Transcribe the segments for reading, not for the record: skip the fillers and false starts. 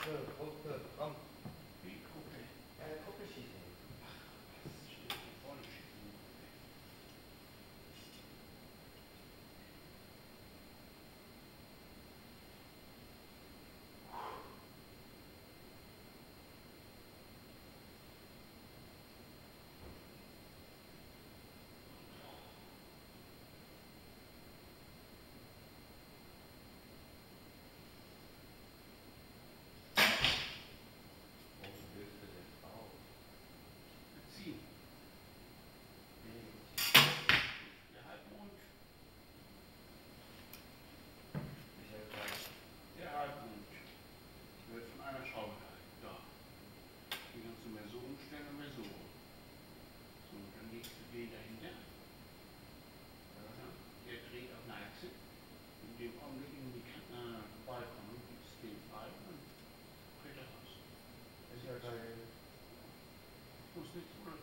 Gruppe, komm. Wie Gruppe? Gruppe schießen. Was steht hier vorne? Schießen. Wo löst du das auf? Beziehen. Der Halbmond. Michael Kreis. Der Halbmond wird von einer Schraube gehalten. Da. Den kannst du mehr so umstellen und mehr so. So, und dann legst du den dahinter. Ja, der dreht auf eine Achse. In dem Augenblick, in die Ball kommen, gibst du den frei und dann dreht er raus. Ist ja geil. Muss nichts oder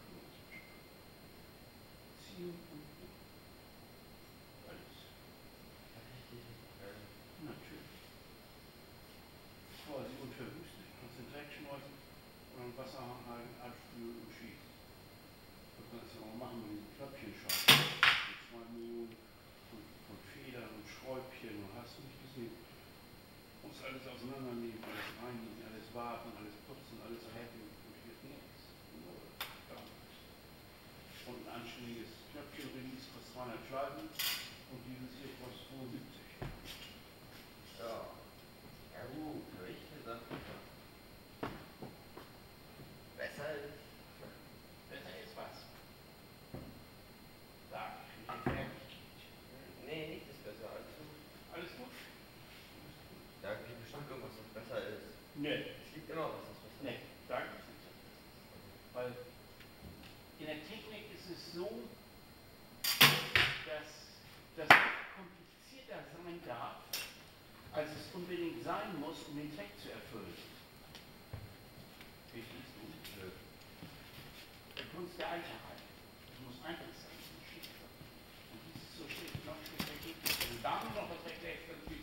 ziehen und alles. Richtig geil. Natürlich. Quasi unverwüstet. Kannst den Dreck schmeißen und dann Wasserhahn halten, abspülen und schießen. Du kannst ja auch machen mit diesem Knöpfchenschalter. Mit 2 Millionen von Federn und Schräubchen und hast du nicht gesehen. Musst alles auseinandernehmen, alles reinigen, alles warten, alles putzen, alles hacken und hier nichts. Nur gar nichts. Und ein anständiges Knöpfchen-Release kostet 200 Schleifen und dieses hier kostet 75. Ja. Ja gut, habe ich gesagt. Besser ist. Besser ist was. Sag, wie viel fertig geht. Nee, nichts ist besser. Alles gut. Alles gut? Da gibt bestimmt irgendwas, was besser ist. Nee. Es gibt immer was, was besser ist. Nee, da gibt es nichts. Weil in der Technik ist es so, dass das komplizierter sein darf, als es unbedingt sein muss, um den Zweck zu erfüllen. Verstehst du? Nö. Die Kunst der Einfachheit. Es muss einfach sein, es muss schick sein. Und dies ist so schlicht, noch schlechter geht nicht. Wenn du da noch was weglässt, dann